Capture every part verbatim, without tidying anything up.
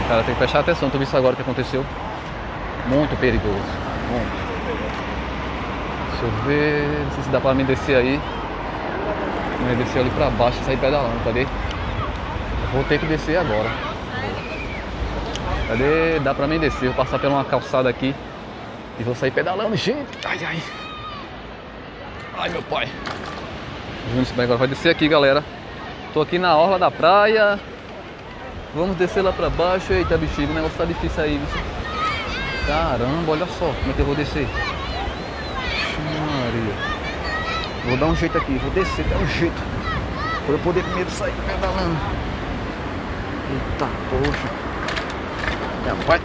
Cara, tem que prestar atenção, tu viu isso agora que aconteceu? Muito perigoso. Muito. Deixa eu ver, não sei se dá pra mim descer aí. Eu descer ali pra baixo e sair pedalando, cadê? Vou ter que descer agora. Cadê? Dá pra mim descer, vou passar por uma calçada aqui e vou sair pedalando, gente. Ai, ai. Ai, meu pai. Agora vai descer aqui, galera. Tô aqui na orla da praia. Vamos descer lá pra baixo. Eita, bexiga, o negócio tá difícil aí, viu? Caramba, olha só como é que eu vou descer. Maria. Vou dar um jeito aqui, vou descer, dar um jeito pra eu poder primeiro sair pedalando. Eita, poxa. Minha pai.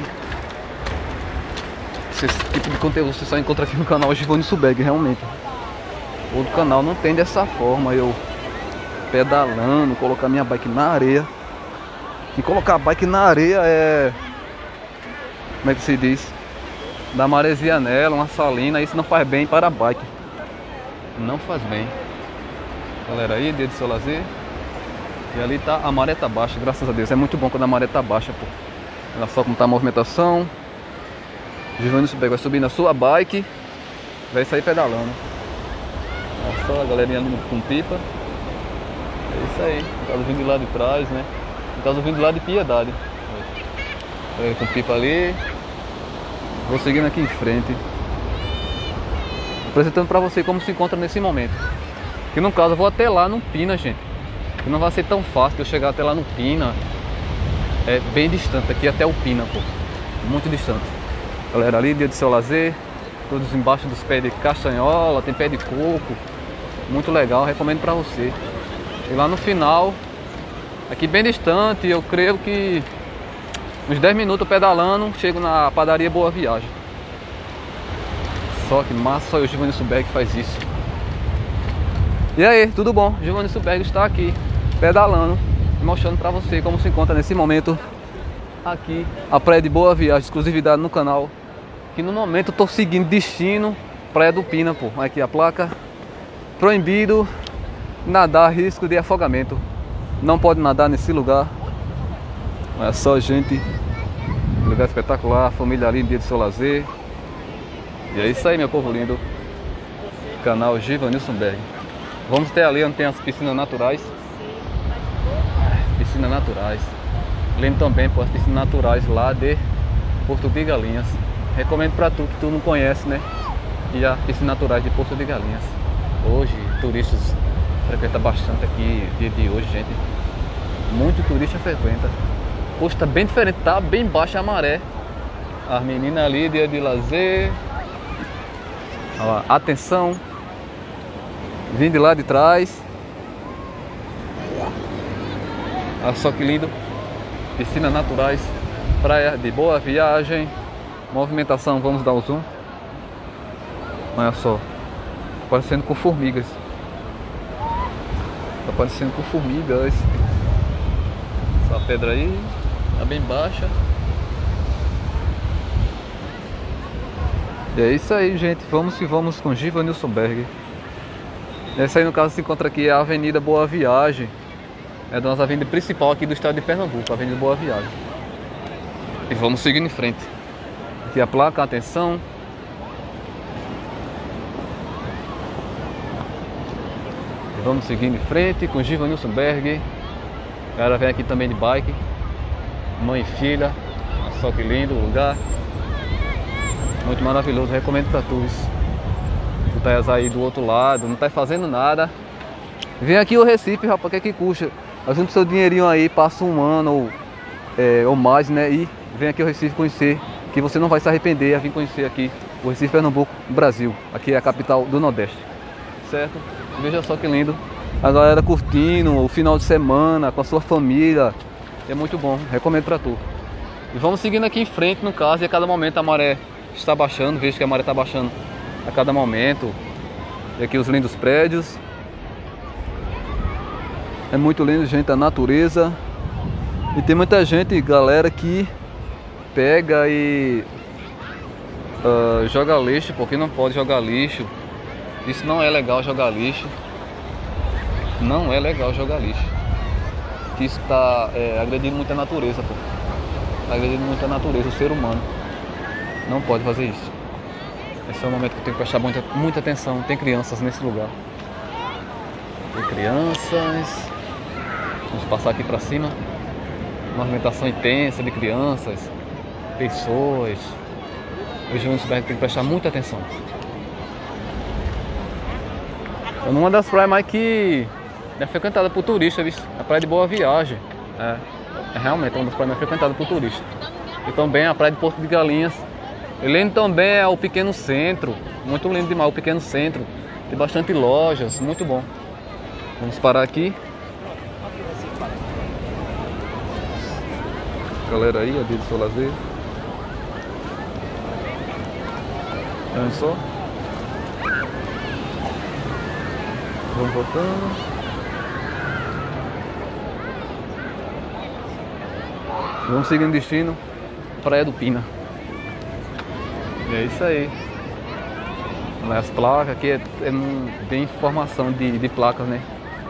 Esse tipo de conteúdo você só encontra aqui no canal Givanilson Subeg, realmente. Outro canal não tem dessa forma, eu pedalando, colocar minha bike na areia. E colocar a bike na areia é... como é que se diz? Dar maresia nela, uma salina, isso não faz bem para a bike. Não faz bem. Galera, aí, dia de seu lazer. E ali tá, a maré tá baixa, graças a Deus. É muito bom quando a maré tá baixa, pô. Olha só como tá a movimentação. Givanilson vai subir na sua bike, vai sair pedalando. Olha só a galerinha ali com pipa. É isso aí. No caso vindo lá de trás, né? No caso vindo lá de Piedade. É, com pipa ali. Vou seguindo aqui em frente, apresentando pra você como se encontra nesse momento. Que no caso eu vou até lá no Pina, gente. Que não vai ser tão fácil eu chegar até lá no Pina. É bem distante, aqui até o Pina, pô. Muito distante. Galera, ali, dia de seu lazer. Todos embaixo dos pés de castanhola, tem pé de coco. Muito legal, recomendo pra você. E lá no final, aqui bem distante, eu creio que uns dez minutos pedalando, chego na padaria Boa Viagem. Só que massa, só o Givanilson Subeg faz isso. E aí, tudo bom? Givanilson Subeg está aqui, pedalando, mostrando pra você como se encontra nesse momento aqui a praia de Boa Viagem, exclusividade no canal. Que no momento eu tô seguindo destino, Praia do Pina, pô. Aqui a placa, proibido nadar, risco de afogamento. Não pode nadar nesse lugar. Olha só, gente, lugar espetacular, família ali, dia do seu lazer. E é isso aí, meu povo lindo. Canal Givanilson Subeg. Vamos até ali onde tem as piscinas naturais. Piscinas naturais. Lembro também, pô, as piscinas naturais lá de Porto de Galinhas. Recomendo pra tu que tu não conhece, né? E a piscina naturais de Porto de Galinhas. Hoje, turistas frequentam bastante aqui, dia de hoje, gente. Muito turista frequenta. Hoje tá bem diferente, tá bem baixa a maré. As meninas ali, dia de lazer. Olha lá, atenção. Vim de lá de trás. Olha só que lindo. Piscinas naturais. Praia de Boa Viagem. Movimentação, vamos dar o zoom. Olha só. Parecendo com formigas. Tá parecendo com formigas. Essa pedra aí tá bem baixa. E é isso aí, gente. Vamos que vamos com Givanilson Subeg. Essa aí no caso se encontra aqui é a Avenida Boa Viagem. É a nossa avenida principal aqui do estado de Pernambuco, a Avenida Boa Viagem. E vamos seguindo em frente. Aqui a placa, atenção. E vamos seguindo em frente com Givanilson Subeg. A galera vem aqui também de bike. Mãe e filha. Olha só que lindo o lugar. Muito maravilhoso, recomendo pra todos. Tu tá aí do outro lado, não tá fazendo nada. Vem aqui o Recife, rapaz, que é que custa? Junta seu dinheirinho aí, passa um ano ou, é, ou mais, né? E vem aqui o Recife conhecer, que você não vai se arrepender a vir conhecer aqui o Recife, Pernambuco, Brasil. Aqui é a capital do Nordeste, certo? Veja só que lindo. A galera curtindo o final de semana com a sua família. É muito bom, recomendo pra tu. E vamos seguindo aqui em frente, no caso, e a cada momento a maré está baixando. Vejo que a maré está baixando a cada momento. E aqui os lindos prédios. É muito lindo, gente, a natureza. E tem muita gente, galera, que pega e uh, joga lixo, porque não pode jogar lixo. Isso não é legal, jogar lixo. Não é legal jogar lixo. Que isso está é, agredindo muito a natureza, pô. Tá agredindo muito a natureza, o ser humano. Não pode fazer isso. Esse é o momento que eu tenho que prestar muita, muita atenção. Tem crianças nesse lugar. Tem crianças. Vamos passar aqui pra cima. Uma movimentação intensa de crianças, pessoas. Hoje no Suberg tem que prestar muita atenção. É uma das praias mais que é frequentada por turistas, viu? A praia de Boa Viagem. É, é realmente uma das praias mais frequentadas por turistas. E também a praia de Porto de Galinhas. E lindo também é o pequeno centro. Muito lindo demais o pequeno centro. Tem bastante lojas, muito bom. Vamos parar aqui. Galera aí, a dia do seu lazer. Olha só. Vamos voltando. Vamos seguindo destino. Praia do Pina. E é isso aí. As placas aqui é, é, tem informação de, de placas, né?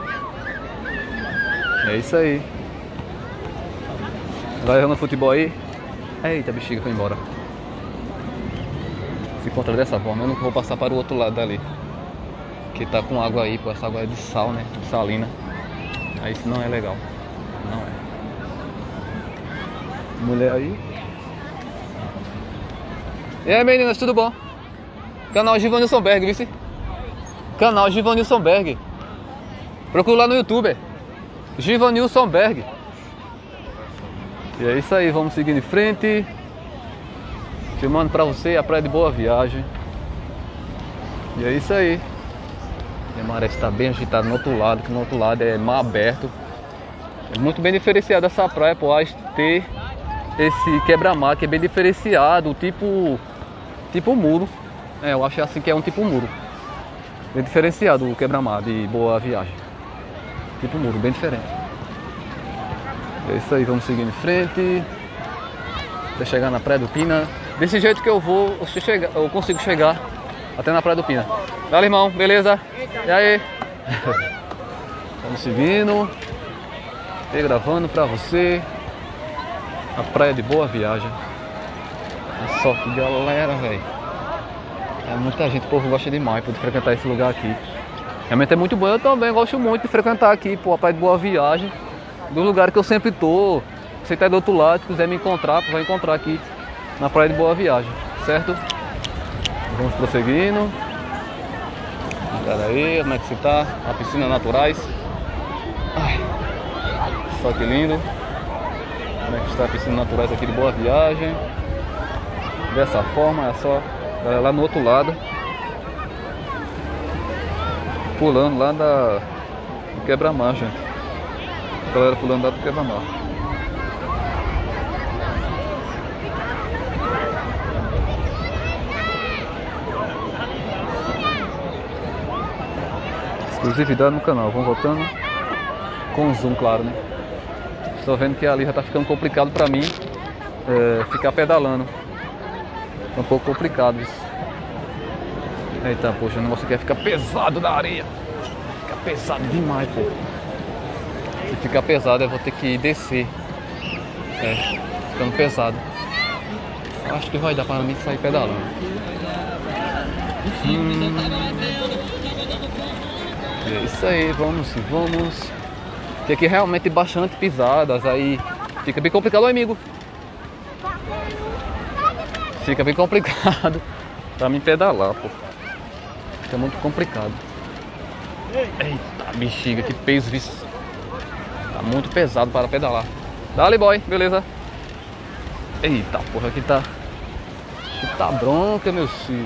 É isso aí. Vai jogando futebol aí. Eita, a bexiga foi embora. Se encontra dessa forma, eu não vou passar para o outro lado dali. Que tá com água aí, pô, essa água é de sal, né? De salina. Aí isso não é legal. Não é. Mulher aí. E aí, meninas, tudo bom? Canal Givanilson Berg, vice? Canal Givanilson Berg. Procura lá no YouTube. Givanilson Berg. E é isso aí, vamos seguindo em frente. Filmando pra você a praia de Boa Viagem. E é isso aí. E a maré está bem agitada no outro lado, que no outro lado é mar aberto. É muito bem diferenciada essa praia, por ter esse quebra-mar que é bem diferenciado, tipo tipo muro. É, eu acho assim que é um tipo muro. Bem diferenciado o quebra-mar de Boa Viagem. Tipo muro, bem diferente. É isso aí, vamos seguindo em frente. Até chegar na Praia do Pina. Desse jeito que eu vou, eu, chegar, eu consigo chegar até na Praia do Pina. Dale, irmão, beleza? E aí? Vamos seguindo. E gravando pra você a Praia de Boa Viagem. Olha só que galera, velho. É muita gente, o povo gosta demais de frequentar esse lugar aqui. Realmente é muito bom, eu também gosto muito de frequentar aqui, pô, a Praia de Boa Viagem. Do lugar que eu sempre tô. Você tá do outro lado, se quiser me encontrar, vai encontrar aqui na Praia de Boa Viagem, certo? Vamos prosseguindo. Olha aí, como é que você tá? A piscina naturais. Ai, só que lindo. Como é que está a piscina naturais aqui de Boa Viagem. Dessa forma, é só lá no outro lado. Pulando lá da do quebra-mar, gente. A galera pulando lá do quebra-mar. Exclusividade no canal, vamos voltando com zoom, claro, né? Estou vendo que ali já está ficando complicado para mim é, ficar pedalando. É um pouco complicado isso. Eita, poxa, o negócio aqui fica pesado na areia. Fica pesado demais, pô. Se ficar pesado eu vou ter que descer. É, ficando pesado. Acho que vai dar para mim sair pedalando. Hum. É isso aí, vamos e vamos. Tem aqui realmente bastante pisadas, aí fica bem complicado, amigo. Fica bem complicado pra mim pedalar, pô. Fica muito complicado. Eita, bexiga, que peso isso. Tá muito pesado para pedalar. Dale, boy, beleza. Eita, porra, aqui tá... Aqui tá bronca, meu filho.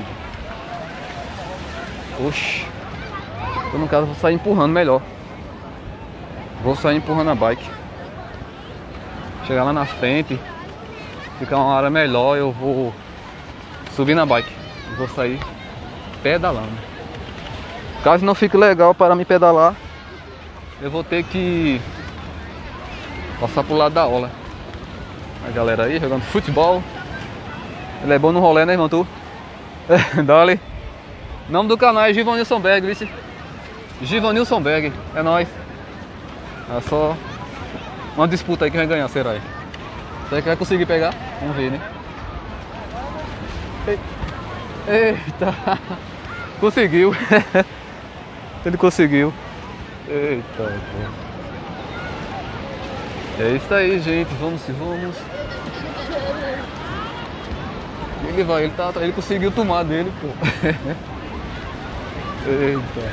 Oxi. Eu, no caso, vou sair empurrando melhor. Vou sair empurrando a bike. Chegar lá na frente, ficar uma área melhor, eu vou subir na bike. Vou sair pedalando. Caso não fique legal para me pedalar, eu vou ter que passar pro lado da aula. A galera aí jogando futebol. Ele é bom no rolê, né, irmão? Tu? Dale. O nome do canal é Givanilson Berg, vice? Givanilson Berg, é nóis. É só uma disputa aí que vai ganhar, será aí? Será que vai conseguir pegar? Vamos ver, né? Eita! Conseguiu! Ele conseguiu! Eita, pô! É isso aí, gente. Vamos que vamos! Ele vai, ele, tá, ele conseguiu tomar dele, pô! Eita!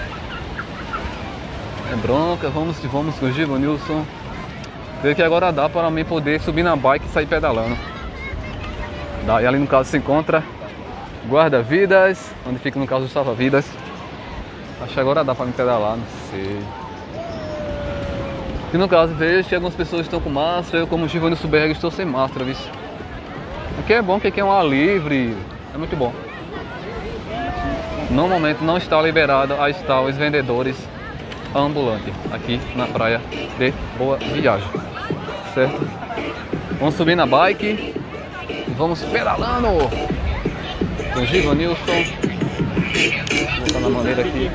É bronca, vamos que vamos com o Givanilson. Vê que agora dá para mim poder subir na bike e sair pedalando. Dá, e ali no caso se encontra guarda-vidas, onde fica no caso o salva-vidas. Acho que agora dá para me pedalar, não sei. E no caso vejo que algumas pessoas estão com máscara, eu como Givanilson Berg estou sem máscara, viu? Aqui é bom que aqui é um ar livre, é muito bom. No momento não está liberado a estar os vendedores ambulantes aqui na praia de Boa Viagem, certo? Vamos subir na bike e vamos pedalando com o Givanilson. Vou botar na maneira aqui.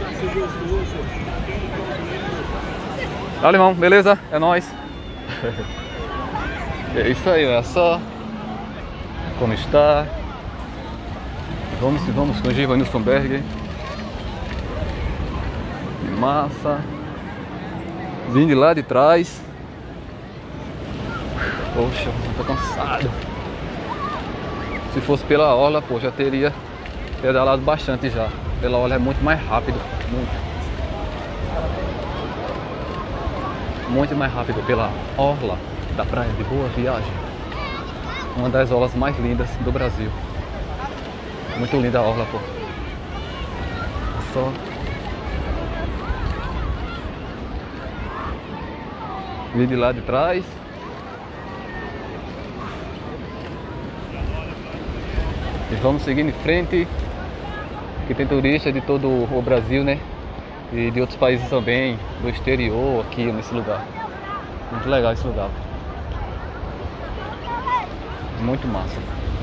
Tá, Limão, beleza? É nóis. É isso aí, olha só como está. Vamos e vamos com o Givanilson Berg. Que massa. Vim de lá de trás. Poxa, tô cansado. Se fosse pela orla, pô, já teria pedalado bastante já. Pela orla é muito mais rápido. Muito. Muito mais rápido pela orla da praia de Boa Viagem. Uma das orlas mais lindas do Brasil. Muito linda a orla, pô. Só. Vim de lá de trás. E vamos seguindo em frente. Que tem turista de todo o Brasil, né? E de outros países também, do exterior, aqui nesse lugar. Muito legal esse lugar. Muito massa.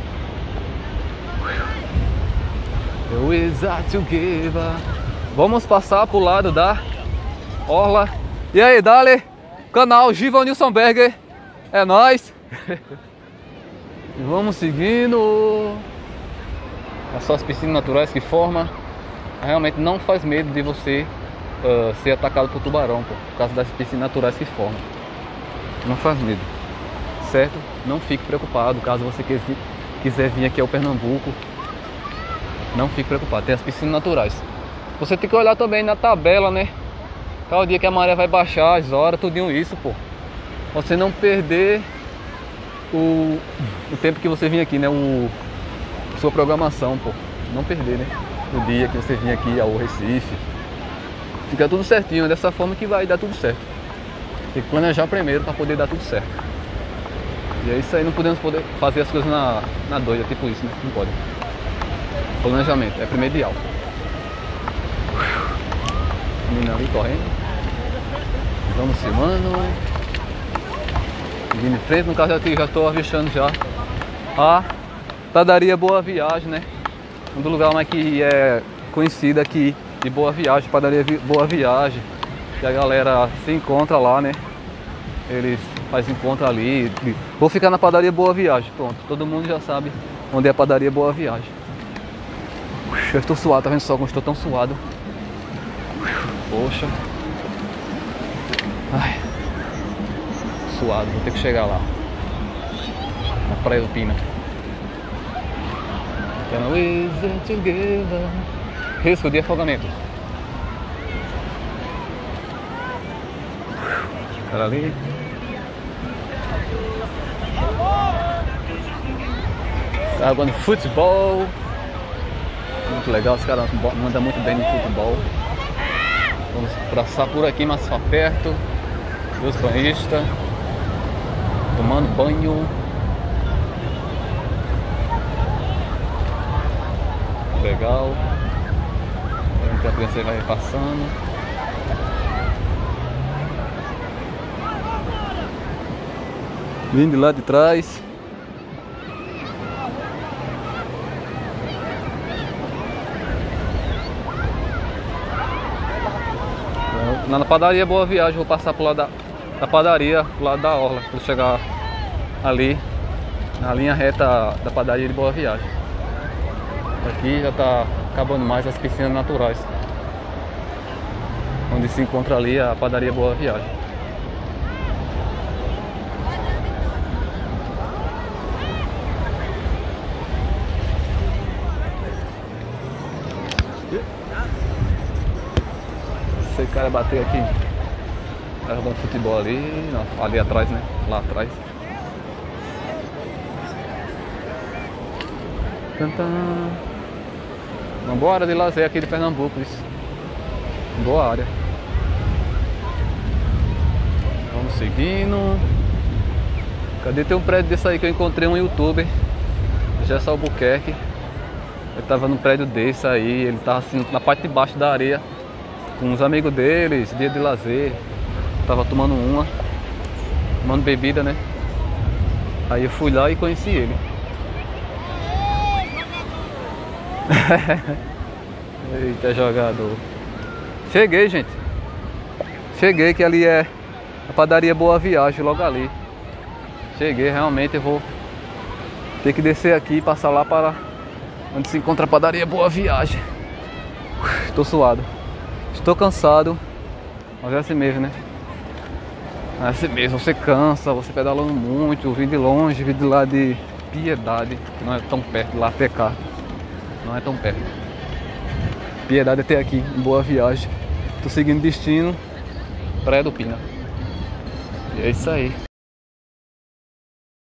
Vamos passar pro lado da orla. E aí, dale, canal Givanilson Berg. É nóis. E vamos seguindo. É só as piscinas naturais que formam. Realmente não faz medo de você uh, ser atacado por tubarão, pô, por causa das piscinas naturais que formam. Não faz medo, certo? Não fique preocupado caso você quiser vir aqui ao Pernambuco. Não fique preocupado, tem as piscinas naturais. Você tem que olhar também na tabela, né? Qual dia que a maré vai baixar, as horas, tudinho isso, pô. Você não perder o, o tempo que você vir aqui, né? O, sua programação, pô. Não perder, né? O dia que você vir aqui ao Recife. Fica tudo certinho, dessa forma que vai dar tudo certo. Tem que planejar primeiro para poder dar tudo certo. E é isso aí, não podemos poder fazer as coisas na, na doida, tipo isso, né? Não pode. Planejamento é primordial. Menina ali correndo. Vamos filmando. Seguindo em frente, no caso aqui já estou avistando já a padaria Boa Viagem, né? Um do lugar mais que é conhecido aqui de Boa Viagem, padaria Boa Viagem. Que a galera se encontra lá, né? Eles fazem encontro ali. Vou ficar na padaria Boa Viagem, pronto. Todo mundo já sabe onde é a padaria Boa Viagem. Eu estou suado, tá vendo só como estou tão suado? Poxa. Ai. Suado, vou ter que chegar lá. Na Praia do Pina. Risco de afogamento. Cara ali. Tá jogando futebol. Muito legal, os caras mandam muito bem no futebol. Vamos passar por aqui, mais pra perto. Os banhistas tomando banho. Legal. A criança vai passando. Vindo de lá de trás. Na padaria Boa Viagem, vou passar pro lado da, da padaria, pro lado da orla, quando chegar ali, na linha reta da padaria de Boa Viagem. Aqui já está acabando mais as piscinas naturais, onde se encontra ali a padaria Boa Viagem. Esse cara bateu aqui, tá jogando futebol ali, não, ali atrás, né? Lá atrás. Uma boa área de lazer aqui de Pernambuco, isso. Boa área. Vamos seguindo. Cadê? Tem um prédio desse aí que eu encontrei, um youtuber, Gerson Albuquerque. Ele tava num prédio desse aí, ele tava assim na parte de baixo da areia com os amigos deles, dia de lazer. Tava tomando uma, tomando bebida, né? Aí eu fui lá e conheci ele. Eita, jogador. Cheguei, gente. Cheguei, que ali é a padaria Boa Viagem, logo ali. Cheguei, realmente eu vou ter que descer aqui e passar lá para onde se encontra a padaria Boa Viagem. Estou suado. Estou cansado. Mas é assim mesmo, né? É assim mesmo, você cansa, você pedalando muito, vindo de longe, vindo de lá de Piedade, que não é tão perto, lá P K. Não é tão perto. Piedade até aqui, em Boa Viagem. Tô seguindo destino, Praia do Pina. E é isso aí.